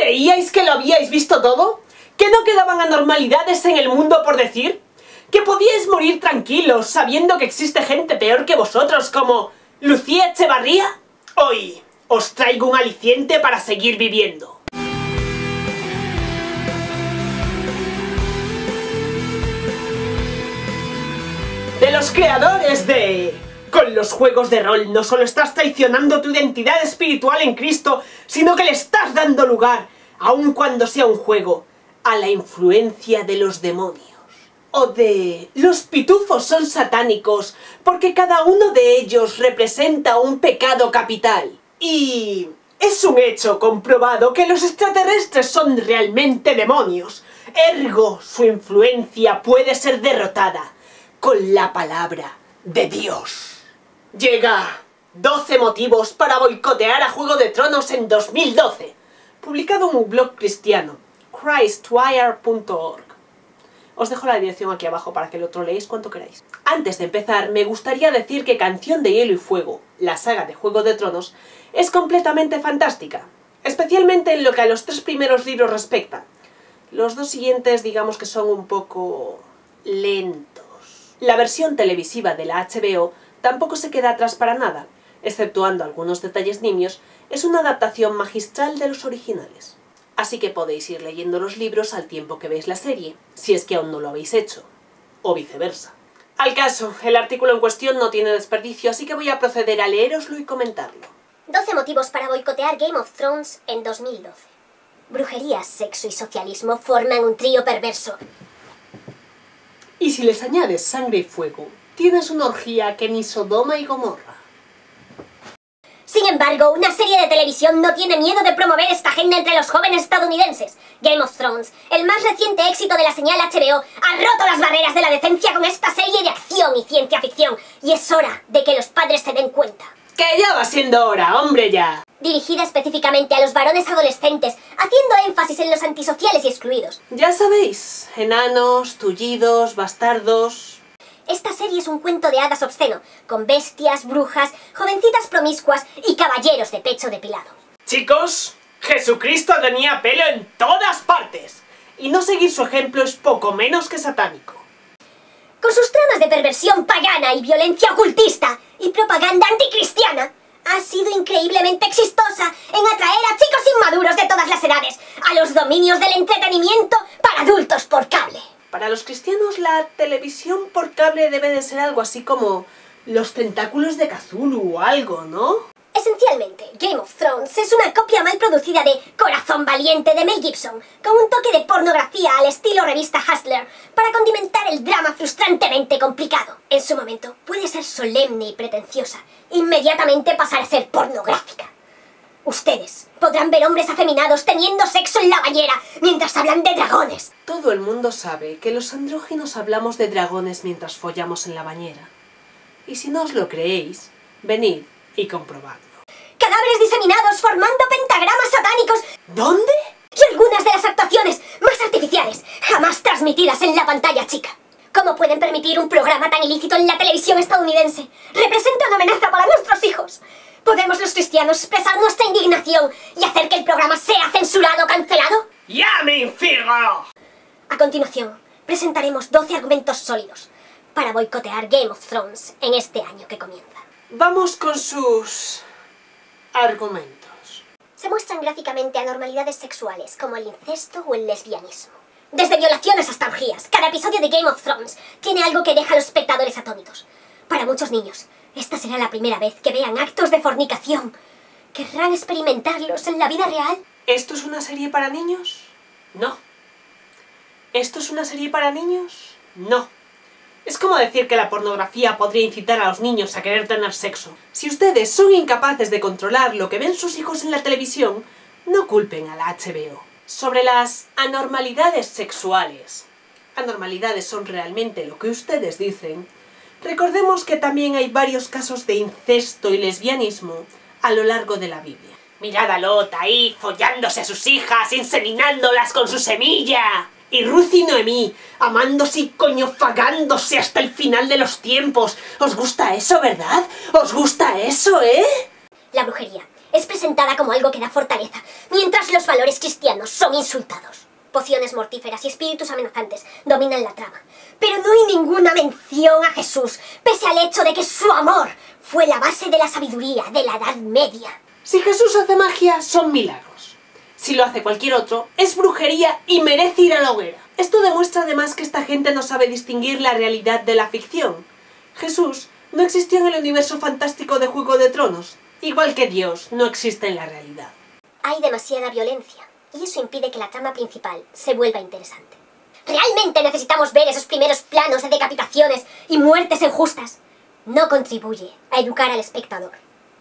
¿Creíais que lo habíais visto todo? ¿Que no quedaban anormalidades en el mundo por decir? ¿Que podíais morir tranquilos sabiendo que existe gente peor que vosotros como Lucía Echevarría? Hoy os traigo un aliciente para seguir viviendo. De los creadores de... Con los juegos de rol no solo estás traicionando tu identidad espiritual en Cristo, sino que le estás dando lugar, aun cuando sea un juego, a la influencia de los demonios. O de... Los pitufos son satánicos, porque cada uno de ellos representa un pecado capital. Y... es un hecho comprobado que los extraterrestres son realmente demonios. Ergo, su influencia puede ser derrotada con la palabra de Dios. Llega 12 motivos para boicotear a Juego de Tronos en 2012, publicado en un blog cristiano, christwire.org. Os dejo la dirección aquí abajo para que lo troleéis cuanto queráis. Antes de empezar, me gustaría decir que Canción de Hielo y Fuego, la saga de Juego de Tronos, es completamente fantástica, especialmente en lo que a los 3 primeros libros respecta. Los 2 siguientes digamos que son un poco lentos. La versión televisiva de la HBO tampoco se queda atrás para nada, exceptuando algunos detalles nimios, es una adaptación magistral de los originales. Así que podéis ir leyendo los libros al tiempo que veis la serie, si es que aún no lo habéis hecho, o viceversa. Al caso, el artículo en cuestión no tiene desperdicio, así que voy a proceder a leéroslo y comentarlo. 12 motivos para boicotear Game of Thrones en 2012. Brujería, sexo y socialismo forman un trío perverso. Y si les añades sangre y fuego, tienes una orgía que ni Sodoma y Gomorra. Sin embargo, una serie de televisión no tiene miedo de promover esta agenda entre los jóvenes estadounidenses. Game of Thrones, el más reciente éxito de la señal HBO, ha roto las barreras de la decencia con esta serie de acción y ciencia ficción, y es hora de que los padres se den cuenta. ¡Que ya va siendo hora, hombre ya! Dirigida específicamente a los varones adolescentes, haciendo énfasis en los antisociales y excluidos. Ya sabéis, enanos, tullidos, bastardos... Esta serie es un cuento de hadas obsceno, con bestias, brujas, jovencitas promiscuas y caballeros de pecho depilado. Chicos, Jesucristo tenía pelo en todas partes, y no seguir su ejemplo es poco menos que satánico. Con sus tramas de perversión pagana y violencia ocultista y propaganda anticristiana, ha sido increíblemente exitosa en atraer a chicos inmaduros de todas las edades a los dominios del entretenimiento para adultos por cable. Para los cristianos, la televisión por cable debe de ser algo así como los tentáculos de Cthulhu o algo, ¿no? Esencialmente, Game of Thrones es una copia mal producida de Corazón Valiente de Mel Gibson, con un toque de pornografía al estilo revista Hustler, para condimentar el drama frustrantemente complicado. En su momento, puede ser solemne y pretenciosa, inmediatamente pasar a ser pornográfica. Ustedes podrán ver hombres afeminados teniendo sexo en la bañera mientras hablan de dragones. Todo el mundo sabe que los andróginos hablamos de dragones mientras follamos en la bañera. Y si no os lo creéis, venid y comprobadlo. Cadáveres diseminados formando pentagramas satánicos. ¿Dónde? Y algunas de las actuaciones más artificiales jamás transmitidas en la pantalla chica. ¿Cómo pueden permitir un programa tan ilícito en la televisión estadounidense? Representa una amenaza para nuestros hijos. ¿Podemos los cristianos expresar nuestra indignación y hacer que el programa sea censurado o cancelado? ¡Ya me infirmo! A continuación, presentaremos 12 argumentos sólidos para boicotear Game of Thrones en este año que comienza. Vamos con sus... argumentos. Se muestran gráficamente anormalidades sexuales como el incesto o el lesbianismo. Desde violaciones hasta orgías, cada episodio de Game of Thrones tiene algo que deja a los espectadores atónitos. Para muchos niños, esta será la primera vez que vean actos de fornicación. ¿Querrán experimentarlos en la vida real? ¿Esto es una serie para niños? No. ¿Esto es una serie para niños? No. Es como decir que la pornografía podría incitar a los niños a querer tener sexo. Si ustedes son incapaces de controlar lo que ven sus hijos en la televisión, no culpen a la HBO. Sobre las anormalidades sexuales. Anormalidades son realmente lo que ustedes dicen. Recordemos que también hay varios casos de incesto y lesbianismo a lo largo de la Biblia. Mirad a Lot ahí, follándose a sus hijas, inseminándolas con su semilla. Y Ruth y Noemí, amándose y coñofagándose hasta el final de los tiempos. ¿Os gusta eso, verdad? ¿Os gusta eso, eh? La brujería es presentada como algo que da fortaleza, mientras los valores cristianos son insultados. Pociones mortíferas y espíritus amenazantes dominan la trama, pero no hay ninguna mención a Jesús, pese al hecho de que su amor fue la base de la sabiduría de la Edad Media. Si Jesús hace magia, son milagros. Si lo hace cualquier otro, es brujería y merece ir a la hoguera. Esto demuestra además que esta gente no sabe distinguir la realidad de la ficción. Jesús no existió en el universo fantástico de Juego de Tronos, igual que Dios no existe en la realidad. Hay demasiada violencia, y eso impide que la trama principal se vuelva interesante. ¿Realmente necesitamos ver esos primeros planos de decapitaciones y muertes injustas? No contribuye a educar al espectador.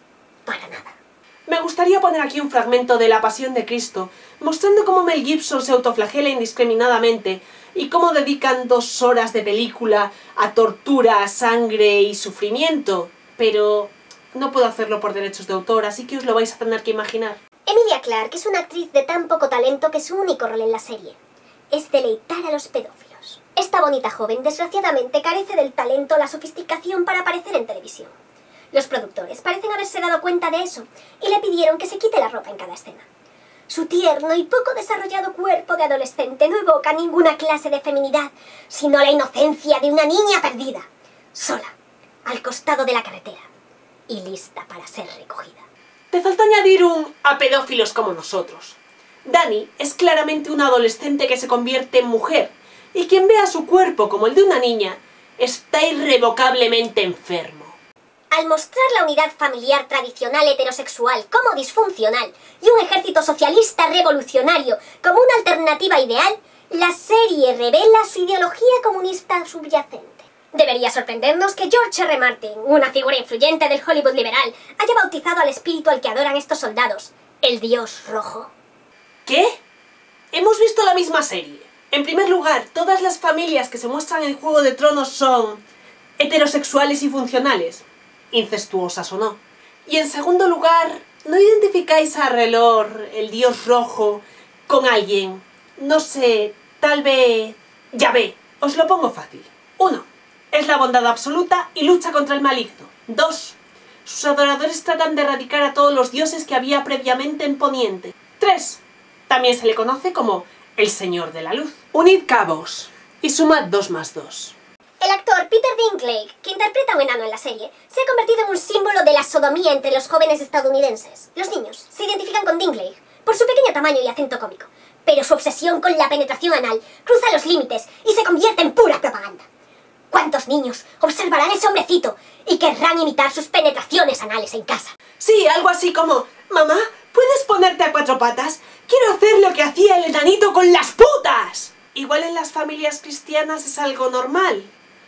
Para nada. Me gustaría poner aquí un fragmento de La Pasión de Cristo, mostrando cómo Mel Gibson se autoflagela indiscriminadamente y cómo dedican 2 horas de película a tortura, sangre y sufrimiento. Pero no puedo hacerlo por derechos de autor, así que os lo vais a tener que imaginar. Emilia Clarke es una actriz de tan poco talento que su único rol en la serie es deleitar a los pedófilos. Esta bonita joven, desgraciadamente, carece del talento o la sofisticación para aparecer en televisión. Los productores parecen haberse dado cuenta de eso y le pidieron que se quite la ropa en cada escena. Su tierno y poco desarrollado cuerpo de adolescente no evoca ninguna clase de feminidad, sino la inocencia de una niña perdida, sola, al costado de la carretera y lista para ser recogida. Te falta añadir un a pedófilos como nosotros. Dani es claramente una adolescente que se convierte en mujer, y quien vea su cuerpo como el de una niña está irrevocablemente enfermo. Al mostrar la unidad familiar tradicional heterosexual como disfuncional y un ejército socialista revolucionario como una alternativa ideal, la serie revela su ideología comunista subyacente. Debería sorprendernos que George R. Martin, una figura influyente del Hollywood liberal, haya bautizado al espíritu al que adoran estos soldados, el Dios Rojo. ¿Qué? Hemos visto la misma serie. En primer lugar, todas las familias que se muestran en Juego de Tronos son heterosexuales y funcionales, incestuosas o no. Y en segundo lugar, ¿no identificáis a Relor, el Dios Rojo, con alguien? No sé, tal vez... Yahvé, os lo pongo fácil. 1. Es la bondad absoluta y lucha contra el maligno. 2. Sus adoradores tratan de erradicar a todos los dioses que había previamente en Poniente. 3. También se le conoce como el Señor de la Luz. Unid cabos y sumad 2 más 2. El actor Peter Dinklage, que interpreta a un enano en la serie, se ha convertido en un símbolo de la sodomía entre los jóvenes estadounidenses. Los niños se identifican con Dinklage por su pequeño tamaño y acento cómico, pero su obsesión con la penetración anal cruza los límites y se convierte en pura propaganda. ¿Cuántos niños observarán a ese hombrecito y querrán imitar sus penetraciones anales en casa? Sí, algo así como: mamá, ¿puedes ponerte a 4 patas? Quiero hacer lo que hacía el enanito con las putas. Igual en las familias cristianas es algo normal.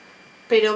Pero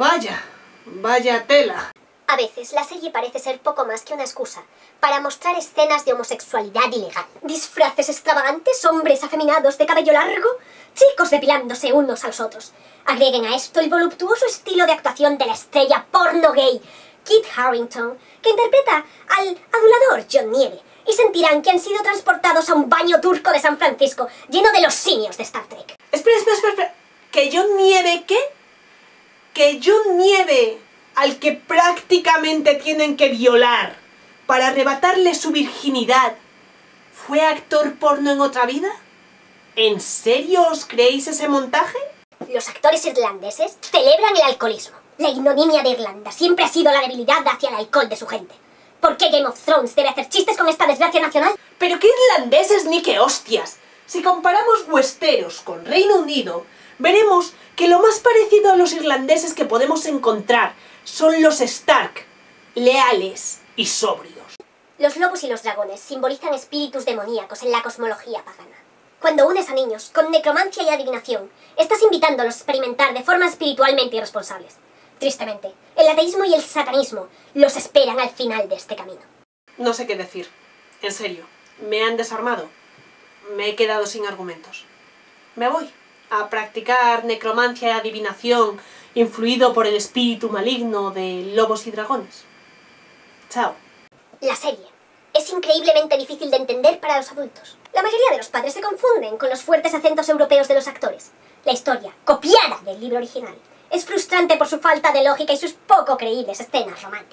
vaya tela. A veces la serie parece ser poco más que una excusa para mostrar escenas de homosexualidad ilegal. Disfraces extravagantes, hombres afeminados de cabello largo, chicos depilándose unos a los otros. Agreguen a esto el voluptuoso estilo de actuación de la estrella porno gay, Kit Harington, que interpreta al adulador John Nieve, y sentirán que han sido transportados a un baño turco de San Francisco, lleno de los simios de Star Trek. Espera. ¿Que John Nieve qué? ¿Que John Nieve, al que prácticamente tienen que violar para arrebatarle su virginidad, fue actor porno en otra vida? ¿En serio os creéis ese montaje? Los actores irlandeses celebran el alcoholismo. La ignominia de Irlanda siempre ha sido la debilidad hacia el alcohol de su gente. ¿Por qué Game of Thrones debe hacer chistes con esta desgracia nacional? ¡Pero qué irlandeses ni qué hostias! Si comparamos Westeros con Reino Unido, veremos que lo más parecido a los irlandeses que podemos encontrar son los Stark, leales y sobrios. Los lobos y los dragones simbolizan espíritus demoníacos en la cosmología pagana. Cuando unes a niños con necromancia y adivinación, estás invitándolos a experimentar de formas espiritualmente irresponsables. Tristemente, el ateísmo y el satanismo los esperan al final de este camino. No sé qué decir. En serio, me han desarmado. Me he quedado sin argumentos. Me voy a practicar necromancia y adivinación influido por el espíritu maligno de lobos y dragones. Chao. La serie es increíblemente difícil de entender para los adultos. La mayoría de los padres se confunden con los fuertes acentos europeos de los actores. La historia, copiada del libro original, es frustrante por su falta de lógica y sus poco creíbles escenas románticas.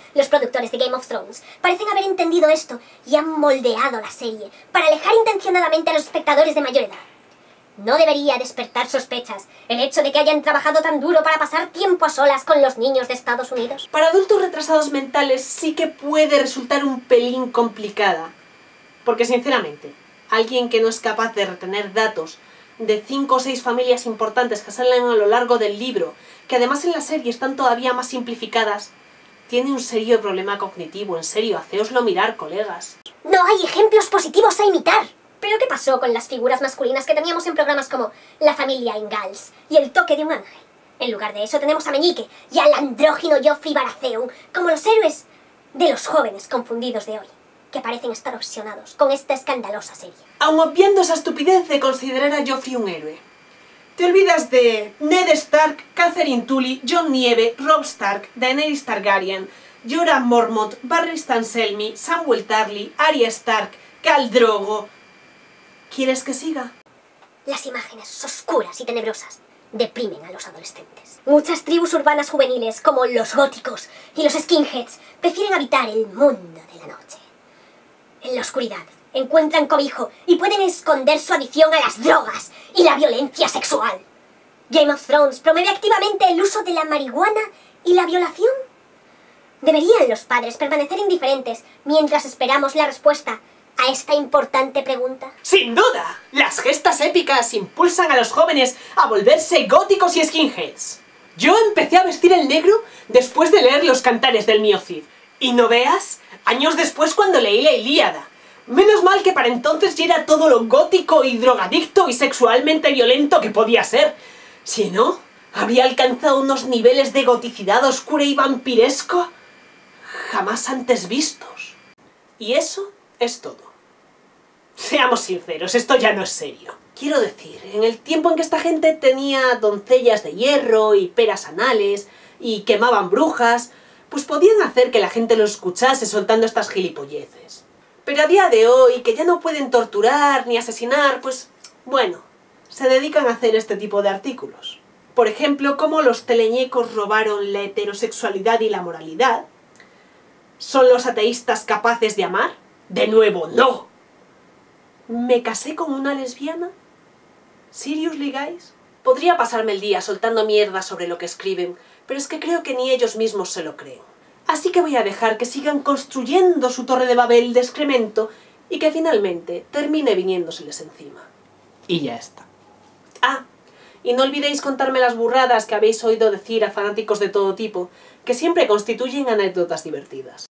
Los productores de Game of Thrones parecen haber entendido esto y han moldeado la serie para alejar intencionadamente a los espectadores de mayor edad. No debería despertar sospechas el hecho de que hayan trabajado tan duro para pasar tiempo a solas con los niños de Estados Unidos. Para adultos retrasados mentales sí que puede resultar un pelín complicada. Porque sinceramente, alguien que no es capaz de retener datos de 5 o 6 familias importantes que salen a lo largo del libro, que además en la serie están todavía más simplificadas, tiene un serio problema cognitivo. En serio, haceoslo mirar, colegas. No hay ejemplos positivos a imitar. ¿Pero qué pasó con las figuras masculinas que teníamos en programas como La familia Ingalls y El toque de un ángel? En lugar de eso tenemos a Meñique y al andrógino Joffrey Baratheon como los héroes de los jóvenes confundidos de hoy, que parecen estar obsesionados con esta escandalosa serie. Aun obviando esa estupidez de considerar a Joffrey un héroe, te olvidas de Ned Stark, Catherine Tully, Jon Nieve, Robb Stark, Daenerys Targaryen, Jorah Mormont, Barry Stanselmi, Samwell Tarly, Arya Stark, Khal Drogo... ¿Quieres que siga? Las imágenes oscuras y tenebrosas deprimen a los adolescentes. Muchas tribus urbanas juveniles, como los góticos y los skinheads, prefieren habitar el mundo de la noche. En la oscuridad encuentran cobijo y pueden esconder su adicción a las drogas y la violencia sexual. Game of Thrones promueve activamente el uso de la marihuana y la violación. ¿Deberían los padres permanecer indiferentes mientras esperamos la respuesta a esta importante pregunta? ¡Sin duda! Las gestas épicas impulsan a los jóvenes a volverse góticos y skinheads. Yo empecé a vestir el negro después de leer los cantares del mío Cid. Y no veas, años después cuando leí la Ilíada. Menos mal que para entonces ya era todo lo gótico y drogadicto y sexualmente violento que podía ser. Si no, habría alcanzado unos niveles de goticidad oscura y vampiresco jamás antes vistos. Y eso es todo. Seamos sinceros, esto ya no es serio. Quiero decir, en el tiempo en que esta gente tenía doncellas de hierro y peras anales y quemaban brujas, pues podían hacer que la gente los escuchase soltando estas gilipolleces. Pero a día de hoy, que ya no pueden torturar ni asesinar, pues, bueno, se dedican a hacer este tipo de artículos. Por ejemplo, cómo los teleñecos robaron la heterosexualidad y la moralidad. ¿Son los ateístas capaces de amar? De nuevo, no. ¿Me casé con una lesbiana? ¿Seriously, guys? Podría pasarme el día soltando mierda sobre lo que escriben, pero es que creo que ni ellos mismos se lo creen. Así que voy a dejar que sigan construyendo su torre de Babel de excremento y que finalmente termine viniéndoseles encima. Y ya está. Ah, y no olvidéis contarme las burradas que habéis oído decir a fanáticos de todo tipo, que siempre constituyen anécdotas divertidas.